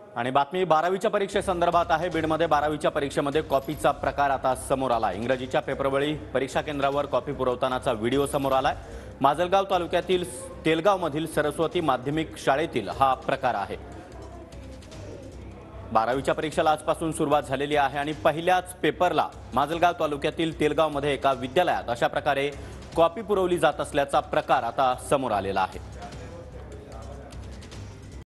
आणि बातमी 12वीच्या परीक्षेसंदर्भात आहे। बीडमध्ये 12वीच्या परीक्षेमध्ये कॉपीचा प्रकार आता समोर आला। इंग्रजीच्या पेपरवेळी परीक्षा केंद्रावर कॉपी पुरवतानाचा व्हिडिओ समोर आलाय। माजलगाव तालुक्यातील तेलगावमधील सरस्वती माध्यमिक शाळेतील हा प्रकार आहे। 12वीच्या परीक्षेला आजपासून सुरुवात झालेली आहे आणि पहिल्याच पेपरला माजलगाव तालुक्यातील तेलगावमध्ये एका विद्यालयात अशा प्रकारे कॉपी पुरवली जात असल्याचा प्रकार आता समोर आलेला आहे।